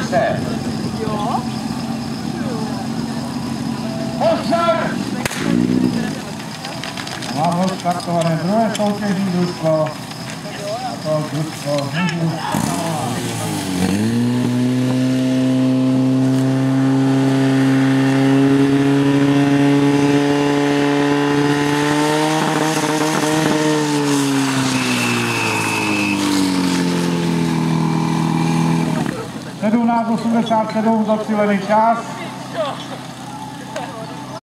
akce. Pozor! Mám odstartované druhé soutěžní družstvo. To družstvo mužů. Sedm nás 87 zacílený čas.